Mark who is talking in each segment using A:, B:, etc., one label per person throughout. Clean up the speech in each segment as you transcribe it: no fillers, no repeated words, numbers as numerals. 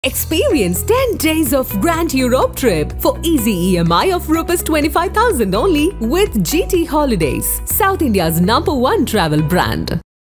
A: Experience 10 days of Grand Europe trip for easy EMI of ₹25,000 only with GT Holidays, South India's #1 travel brand.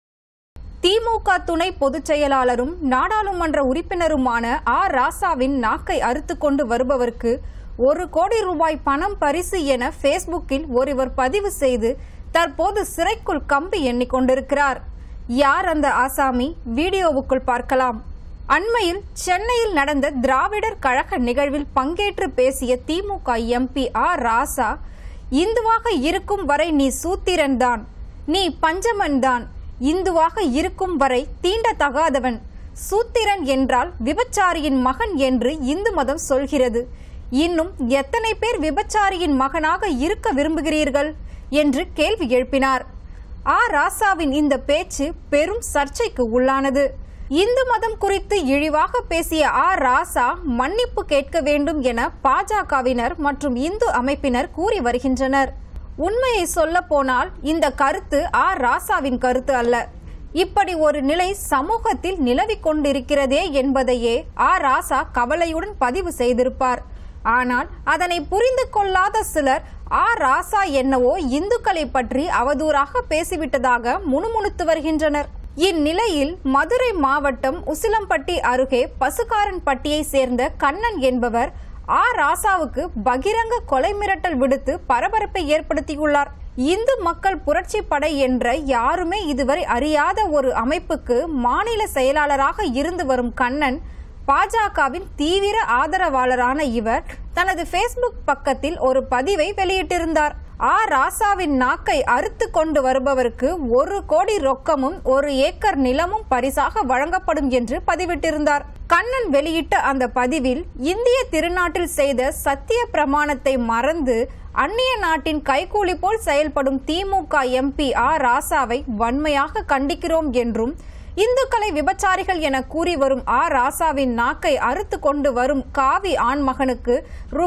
B: திமுக துணை பொதுச் செயலாளரும் நாடாளுமன்ற உறுப்பினருமான ARajaவின் நாக்கை அறுத்து கொண்டு வருபவருக்கு ₹1 கோடி பணம் பரிசு என ஃபேஸ்புக்கில் ஒருவர் பதிவு செய்து தற்போது சிறைக்குள் கம்பி எண்ணிக்கொண்டிருக்கிறார். யார் அந்த ஆசாமி? வீடியோவுக்குள் பார்க்கலாம். அண்மையில் சென்னையில் நடந்த திராவிடர் கழக நிகழ்வில் பங்கேற்று பேசிய திமுக MP ARaja, இந்துவாக இருக்கும் வரை நீ சூத்திரன்தான், நீ பஞ்சமன்தான், இந்துவாக இருக்கும் வரை தீண்டத்தகாதவன், சூத்திரன் என்றால் விபச்சாரியின் மகன் என்று இந்து மதம் சொல்கிறது. இன்னும் எத்தனை பேர் விபச்சாரியின் மகனாக இருக்க விரும்புகிறீர்கள் என்று கேள்வி எழுப்பினார். ARajaவின் இந்த பேச்சு பெரும் சர்ச்சைக்கு உள்ளானது. இந்து மதம் குறித்து இழிவாக பேசிய ARaja மன்னிப்பு கேட்க வேண்டும் என பாஜகவினர் மற்றும் இந்து அமைப்பினர் கூறி வருகின்றனர். உண்மையை சொல்ல போனால் இந்த கருத்து ARajaவின் கருத்து அல்ல. இப்படி ஒரு நிலை சமூகத்தில் நிலவிக் கொண்டிருக்கிறதே என்பதையே ARaja கவலையுடன் பதிவு செய்திருப்பார். ஆனால் அதனை புரிந்து கொள்ளாத சிலர் ARaja என்னவோ இந்துக்களை பற்றி அவதூறாக பேசிவிட்டதாக முணுமுணுத்து வருகின்றனர். இந்நிலையில் மதுரை மாவட்டம் உசிலம்பட்டி அருகே பசுக்காரன்பட்டியை சேர்ந்த கண்ணன் என்பவர் ARajaவுக்கு பகிரங்க கொலை மிரட்டல் விடுத்து பரபரப்பை ஏற்படுத்தியுள்ளார். இந்து மக்கள் புரட்சி படை என்ற யாருமே இதுவரை அறியாத ஒரு அமைப்புக்கு மாநில செயலாளராக இருந்து வரும் கண்ணன் பாஜகவின் தீவிர ஆதரவாளரான இவர் தனது ஃபேஸ்புக் பக்கத்தில் ஒரு பதிவை வெளியிட்டிருந்தார். ARajaவின் நாக்கை அறுத்து கொண்டு வருபவருக்கு ₹1 கோடி ரொக்கமும் 1 ஏக்கர் நிலமும் பரிசாக வழங்கப்படும் என்று பதிவிட்டிருந்தார். கண்ணன் வெளியிட்ட அந்த பதிவில் இந்திய திருநாட்டில் செய்த சத்திய பிரமாணத்தை மறந்து அந்நிய நாட்டின் கைகூலி போல் செயல்படும் திமுக MP ARajaவை வன்மையாக கண்டிக்கிறோம் என்றும், இந்துக்களை விபச்சாரிகள் என கூறி வரும் ARajaவின் நாக்கை அறுத்து கொண்டு வரும் காவி ஆண்மகனுக்கு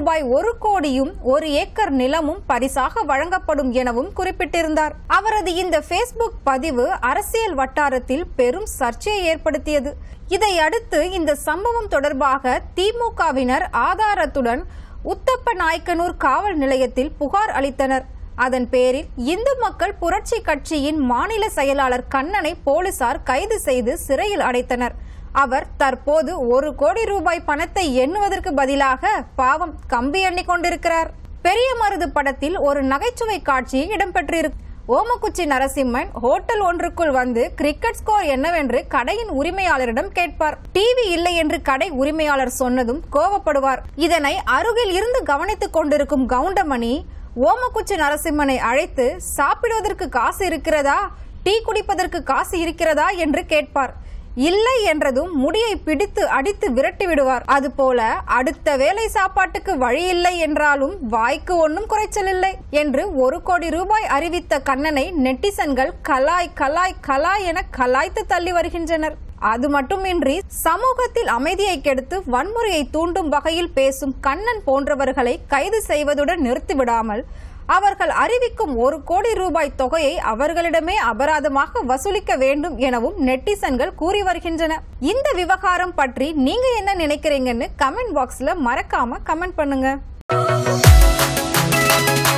B: ₹1 கோடியும் 1 ஏக்கர் நிலமும் பரிசாக வழங்கப்படும் எனவும் குறிப்பிட்டிருந்தார். அவரது இந்த ஃபேஸ்புக் பதிவு அரசியல் வட்டாரத்தில் பெரும் சர்ச்சையை ஏற்படுத்தியது. இதையடுத்து இந்த சம்பவம் தொடர்பாக திமுகவினர் ஆதாரத்துடன் உத்தப்ப நாயக்கனூர் காவல் நிலையத்தில் புகார் அளித்தனர். அதன் பேரில் இந்து மக்கள் புரட்சி கட்சியின் மாநில செயலாளர் கண்ணனை போலீசார் கைது செய்து சிறையில் அடைத்தனர். அவர் தற்போது ₹1 கோடி பணத்தை எண்ணுவதற்கு பதிலாக பாவம் கம்பி எண்ணிக் கொண்டிருக்கிறார். பெரிய மருது படத்தில் ஒரு நகைச்சுவை காட்சி இடம்பெற்றிருக்கு. ஓமக்குச்சி நரசிம்மன் ஹோட்டல் ஒன்றுக்குள் வந்து கிரிக்கெட் ஸ்கோர் என்னவென்று கடையின் உரிமையாளரிடம் கேட்பார். டிவி இல்லை என்று கடை உரிமையாளர் சொன்னதும் கோபப்படுவார். இதனை அருகில் இருந்து கவனித்துக் கொண்டிருக்கும் கவுண்டமணி ஓமக்குச்சி நரசிம்மனை அழைத்து, சாப்பிடுவதற்கு காசு இருக்கிறதா, டீ குடிப்பதற்கு காசு இருக்கிறதா என்று கேட்பார். இல்லை என்றதும் முடியை பிடித்து அடித்து விரட்டி விடுவார். அதுபோல அடுத்த வேளை சாப்பாட்டுக்கு வழி இல்லை என்றாலும் வாய்க்கு ஒன்றும் குறைச்சல் இல்லை என்று ₹1 கோடி அறிவித்த கண்ணனை நெட்டிசன்கள் கலாய் கலாய் கலாய் என கலாய்த்து தள்ளி வருகின்றனர். அது மட்டுமின்றி சமூகத்தில் அமைதியை கெடுத்து வன்முறையை தூண்டும் வகையில் பேசும் கண்ணன் போன்றவர்களை கைது செய்வதுடன் நிறுத்திவிடாமல் அவர்கள் அறிவிக்கும் ₹1 கோடி தொகையை அவர்களிடமே அபராதமாக வசூலிக்க வேண்டும் எனவும் நெட்டிசன்கள் கூறி வருகின்றனர். இந்த விவகாரம் பற்றி நீங்க என்ன நினைக்கிறீங்கன்னு கமெண்ட் பாக்ஸ்ல மறக்காம கமெண்ட் பண்ணுங்க.